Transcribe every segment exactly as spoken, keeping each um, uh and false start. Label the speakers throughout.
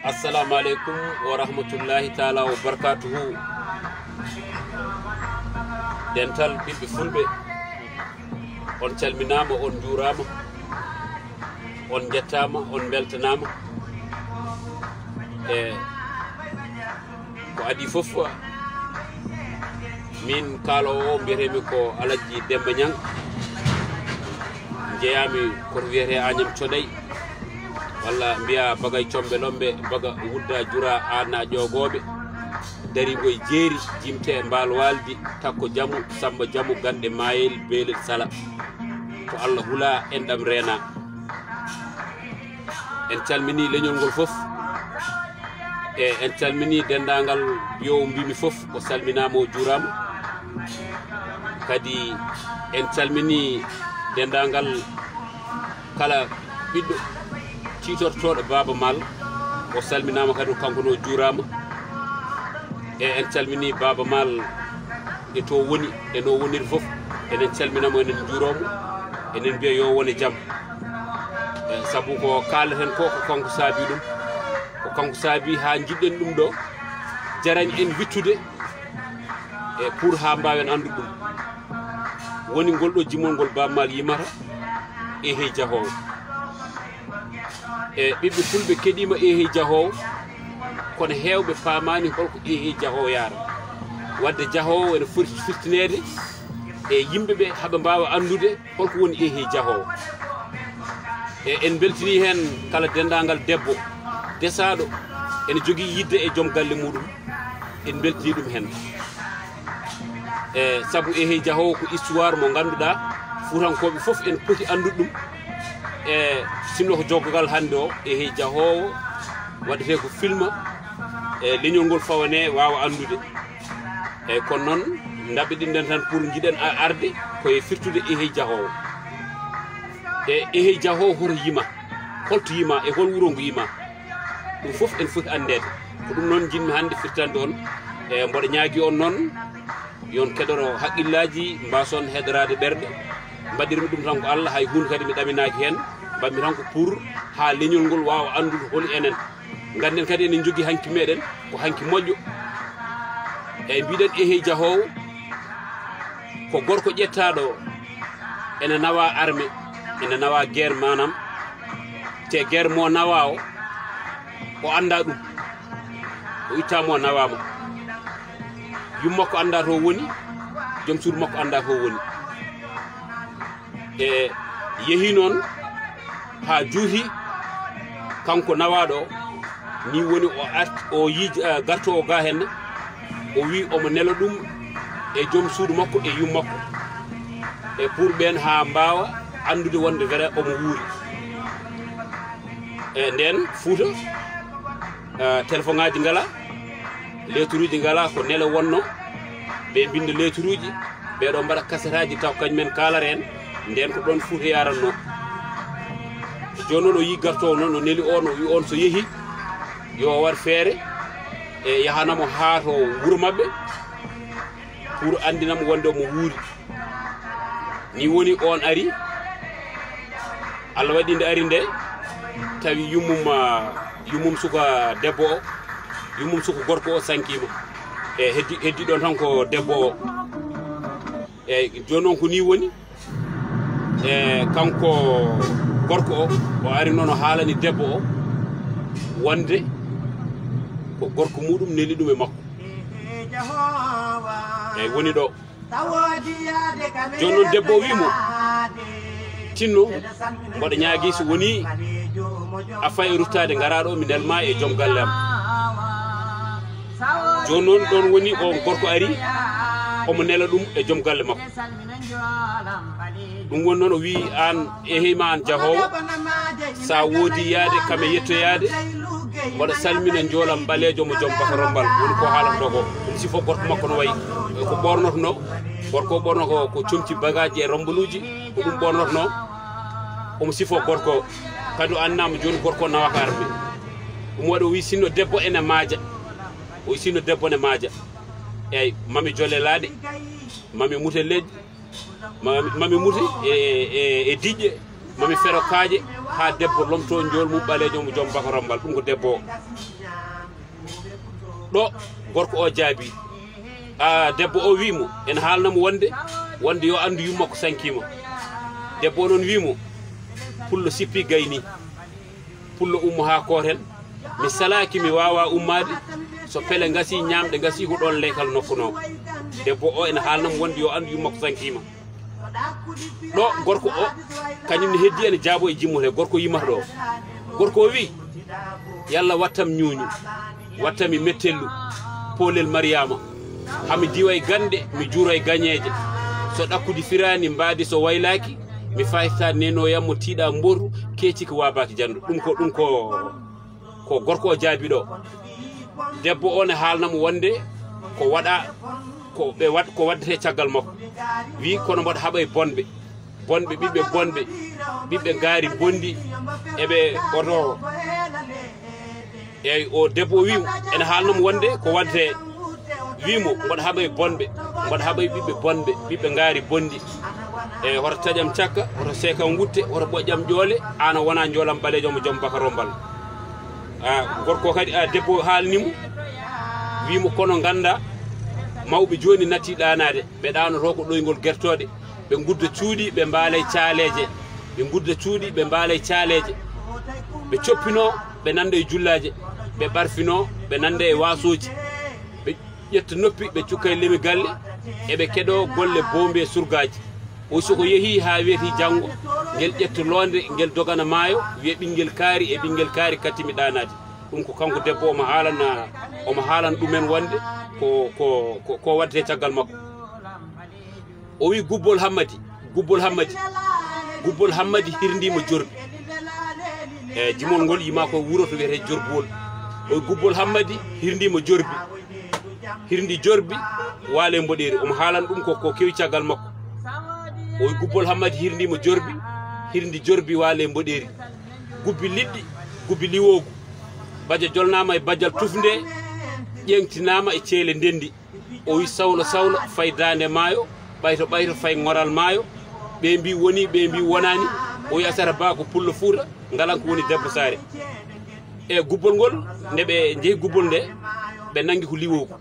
Speaker 1: assalamu alaikum wa rahmatullahi ta'ala wa barakatuhu. Dental ɓiɓɓe fulɓe, on calminama, on juurama, on jettama, on beltanama. E ko adi fof min kaalowo mbiyetemi ko Alaji Demba Niang, jeeyami koto wiyete Agnam Thioday, walla mbiya bagay combe lombe baga wudda jura ana ƴogoɓe darigo e jeeri jimte mbal waldi takko jamu samba jamu gande mayel beelel sala to Allah hula en ɗam reena. En calmini leñol ngol fof e en calmini dendagal biyowo mbimi fof o salminama o juurama. Kadi en calmini dendagal kala ɓiɗɗo titortoɗo Baba Mal o salminama kadi kanko no juurama. E en calmini Baba Mal e to woni e no woniri fof enen calminamo enen juuromo enen mbiya yo wone jaam. E saabu ko kaleten ko ko kanko saabi ɗum, ko kanko saabi ha jiɗɗen ɗum ɗo jarañ en wittude e pour ha mbawen andude ɗum woni ngol ɗo jimol ngol Baba Mal yimata e hey jahowo. E ɓiɓɓe fulɓe keɗima e hey jahowo, kono hewɓe paamani holko e hey jahowo yaara. Wadde jahowo ene foti firtinede e yimɓeɓe haɓe mbawa andude holko woni e hey jahowo. E en beltini hen kala dendagal debbo desaɗo ene jogui yidde e joom galle muɗum, en beltini ɗum hen. E saabu e hey jahowo ko histoire mo ganduɗa Fuutankoɓe foof en poti andude ɗum. E sinno ko joggogal hande o e hey jahowo waɗete ko filma e leñol ngol fawane wawa andude. E kono noon daɓɓe ɗinɗen tan pour jiɗen arde koye firtude e hey jahowo. E e hey jahowo hoto yima, holto yima e hol wuro ngo yima, ɗum foof en foti andede. Ko ɗum noon jinmi hande firtande on. E mboɗo ñaagui on noon yon keɗoro haqqillaji, mbason heɗorade ɓerɗe. Mbaɗirmi ɗum tan ko Allah, hay hunde kadi mi ɗaminaki hen. Mbaɗmi tan ko pour ha leñol ngol wawa andude holi enen. Ganden kadi enen jogui hanki meɗen ko hanki moƴƴo. E mbiɗen e hey jahowo ko gorko ƴettaɗo ene nawa armé, ene nawa guerre manam, te guerre mo nawa o o anda ɗum, o ittamo nawama, yummakko anda to woni, joom suudu makko anda to woni. E yeehi noon ha juuti kanko nawaɗo ni woni o art o yi garto o ga hen o wi omo nelo ɗum e joom suudu makko e yummakko, e pour ɓen ha mbawa andude wonde vrai omo wuuri. E nden Fouta téléphone ngaji ngala, lettre uji ngala, ko nelo wonno ɓe binda lettre uji, ɓeɗo mbaɗa kasetaji taw kañumen kalata en. Nden ko ɗon Fouta yaranno. Joni noon o yi gartowo noon o neli on, o wi on so yeehi yo war feere e yahanamo ha to wuuro mabɓe pour andinamo wonde omo wuuri. Ni woni on ari, Allah waɗi nde ari nde tawi yummum yummum suka debbo o, yummum suka gorko o sankima. E heddi heddi ɗon tan ko debbo o. E joni noon ko ni woni e kanko gorko o o ari noon o haalani debbo o wonde ko gorko muɗum neli ɗum e makko. Eyyi woni ɗo. Joni noon debbo o wimo tinno mboɗo ñaagui so woni a fayi ruttade garaɗo mi nelma e joom galle am. Joni noon ɗon woni o gorko ari omo nela ɗum e joom galle makko. Ɗum woni noon o wi an e heyma an jahowo, sa woodi yaade kame yettoyade mboɗo salmina joolam ɓalejo mo joom Bakorombal, woni ko haalata ko. Ɗum sifo gorko makko no wayi ko ɓornotono, gorko ɓorno ko ko comci bagaji e rombaluji, ko ɗum ɓornotono. Omo sifo gorko kadi o annama joni gorko nawaka arme. Ɗum waɗi o wi sinno debbo ene maaja, o wi sinno debbo ne maaja. Eyyi mami jolle laaɗe, mami mute leƴƴi, mami mute e e e diƴƴe, mami fero kaaje, ha debbo lomto jol mum ɓalejo mo joom bakarambal ɗum ko debbo ɗo gorko o jaabi a debbo o wimo en haalnamo wonde wonde yo andu yummakko sankima debbo o noon wimo pullo sippi gayni pullo ummo ha koten mi salaki mi wawa ummade so pele gasi ñamɗe gasi ko ɗon leykal nokkuno debbo o ene haalnamo wonde yo andu yummakko sankima ɗo gorko o kañumne heddi ene jaabo e jimmote gorko yimata ɗo gorko o wi yallah wattam ñuuñu wattami mettellu polel mariama hami diwa e gande mi juuro e gañeje so ɗakkudi firani mbaadi so waylaki mi fayta nenoyammo tiiɗa mbotu keeci ko wabaki jandu ɗum ko ɗum ko ko gorko o jaabi ɗo debbo o ne haalnamo wonde ko waɗa ko ɓe wat ko waddete caggal makko wi kono mbaɗa haɓa bonɓe bonɓe ɓiɓɓe bonɓe ɓiɓɓe gaari bondi eɓe oto eyyi o debbo o wimo ene haalnamo wonde ko waddete wimo mbaɗa haɓa bonɓe mbaɗa haɓa ɓiɓɓe bonɓe ɓiɓɓe gaari bondi e hoto taƴam cakka hoto seekam wutte hoto ɓoƴƴam ƴoole an wona joolam ɓalejo mo joom bakarombal a gorko kadi a debbo haalnimo wimo kono ganda mawɓe joni natti ɗanade ɓe ɗanoto ko ɗoygol guertode ɓe gudda cuuɗi ɓe mbaalay caaleje ɓe gudda cuuɗi ɓe mbaalay caaleje ɓe coppino ɓe nanda e jullaje ɓe ɓarfino ɓe nanda e wasoji ɓe ƴetta noppi ɓe cukka e lemi galle eɓe keɗo golle bombe e surgaji o soko yeehi ha wiyeti janggo ngel ƴetta londe ngel dogana maayo wiye ɓinguel kaari e ɓinguel kaari kattimi ɗanade ɗum ko kanko debbo omo haalana omo haalana ɗumen wonde ko ko ko waddete caggal makko o wi gubbol hammadi gubbol hammadi gubbol hammadi hirdima jorbi e jimol ngol yima ko wuro to wiyete jorbuwol o gubbol hammadi hirdima jorbi hirdi jorbi waale mboɗeri omo haalana ɗum ko ko kewi caggal makko o gubbol hammadi hirdima jorbi hirdi jorbi waale mboɗeri gubbi liɗɗi gubbi liwogu baja jolnama e bajal tufnde ƴengtinama e ceele ndendi o wi sawlo sawlo fay dande maayo ɓayto ɓayto fay ngoral maayo ɓe mbi woni ɓe mbi wonani o wi asara ba ko pullo fuuta ngalan ko woni debbo saare e gubbol ngol nde ɓe jeehi gubbol nde ɓe nangi ko liwogu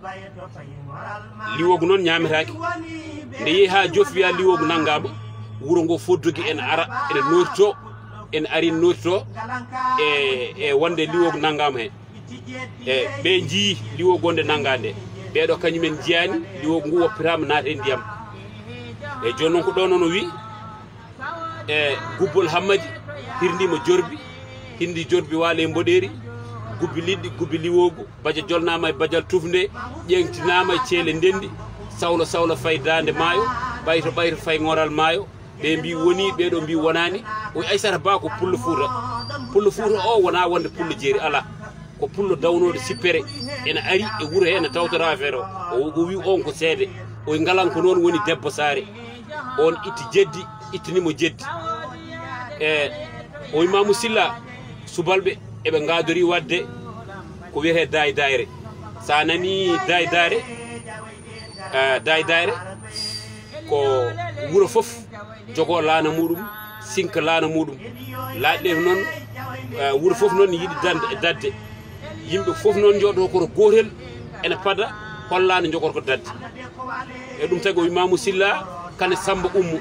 Speaker 1: liwogu noon ñametaki nde yeehi ha jofi wiya liwogu nanggama wuro ngo foddogi ene ara ene nootito ene ari nootito e e wonde liwogu nanggama hen e ɓe jii liwogu wonde nanggande ɓeɗo kañumen jiyani liwogu ngu woppirama naata e ndiyam e joni noon ko ɗo noon o wi e gubbol hammadi hirdima jorbi hindi jorbi waale mboɗeri gubbi liɗɗi gubbi liwogu baja jolnama e bajal tufnde ƴengtinama e ceele ndendi sawlo sawlo fay dande maayo ɓayto ɓayto fay ngoral maayo ɓe mbi woni ɓeɗo mbi wonani o wi aysata ba ko pullo fuuta pullo fuuta o wona wonde pullo jeeri ala ko pullo dawnode sippere ene ari e wuuro he ene tawtora affaire o o wi on ko seede o wi ngalan ko noon woni debbo saare on itti jeddi ittanimo jeddi e o wi Mamou Sylla subalɓe eɓe gadori wadde ko wiyete daay dayre sa nani daay dayre daay dayre ko wuuro foof jogo laana muɗum sinka laana muɗum laaɗɗe noon wuuro foof noon yiiɗi dande dadde yimɓe foof noon jooɗo koto gotel ene pada hollani jogorko dadde e ɗum tagi o wi Mamou Sylla kane Samba Oumou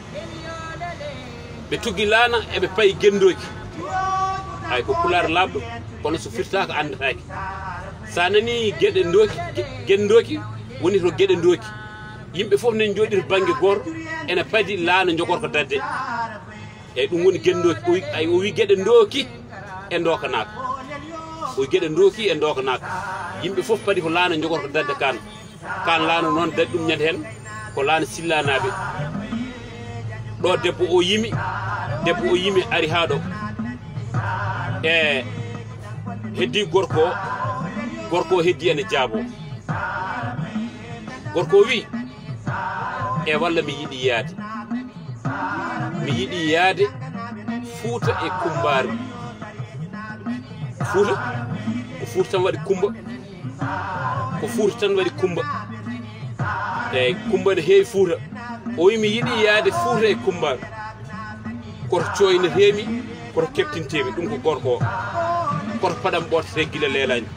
Speaker 1: ɓe tuggi laana eɓe payi gendoki ay ko pular labɗo kono so firtaka andataki sa nani gueɗe doki gendoki woni to gueɗe doki yimɓe foof nen jooɗi to banggue goto ene padi laana jogorko dadde eyyi ɗum woni gendoki ay o wi gueɗe doki e dokanaka o wi gueɗe doki e dokanaka yimɓe foof padi ko laana jogorko dadde kan kan laana noon dadi ɗum ñande hen ko laana sillanaɓe ɗo debbo o yimi debbo o yimi ari ha ɗo e heddi gorko gorko heddi ene jaabo gorko wi e walla mi yiɗi yaade mi yiɗi yaade Fuuta e Kumbaru Fuuta ko Fuuta tan waɗi Kumba ko Fuuta tan waɗi Kumba e Kumba ne heewi Fuuta o wi mi yiɗi yaade Fuuta e Kumbaru koto coyne reemi koto keptinteɓe ɗum ko gorko koto paɗam ɓoota reggile leelani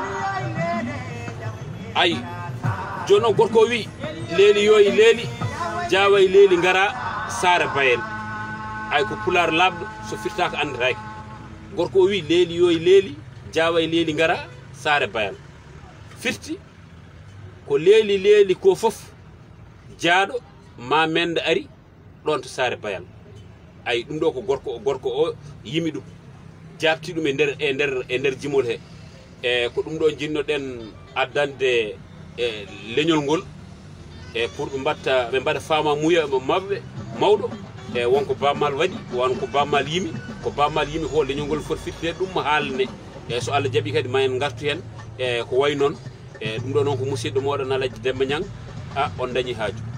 Speaker 1: ayi joni noon gorko o wi leeli yoyi leeli jaway leeli ngara saara bayel ay ko pular labɗo so firtaka andataki gorko o wi leeli yoyi leeli jaway leeli ngara saara bayal firti ko leeli leeli ko fof jaaɗo ma mende ari ɗon to saare bayal ay ɗum ɗo ko gorko gorko o yimi ɗum jabti ɗum e nder e nder e nder jimol he e ko ɗum ɗo jinnoɗen addande e leñol ngol e pour ɓe mbatta ɓe mbaɗa fama muya mabɓe mawɗo e wonko bammal waɗi won ko bammal yimi ko bammal yimi ko leñol ngol foti firtede ɗum haalne e so Allah jaaɓi kadi ma en gartu hen e ko way noon e ɗum ɗo noon ko musidɗo moɗon Alaji Demba Niang a on dañi haaju